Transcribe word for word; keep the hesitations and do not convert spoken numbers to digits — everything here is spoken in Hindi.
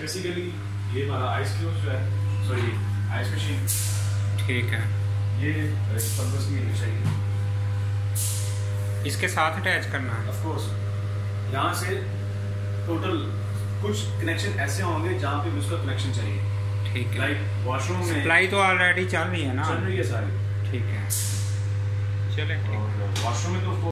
बेसिकली ये हमारा आइस क्यूब जो है, सॉरी आइस मशीन, ठीक है, ये पर्पस के लिए चाहिए। इसके साथ अटैच करना है ऑफ कोर्स। यहाँ से टोटल कुछ कनेक्शन ऐसे होंगे जहाँ पे भी उसका कनेक्शन चाहिए, ठीक है। लाइक वॉशरूम में सप्लाई तो ऑलरेडी चल रही है ना? चल रही है सारी, ठीक है, चले। और वॉशरूम में तो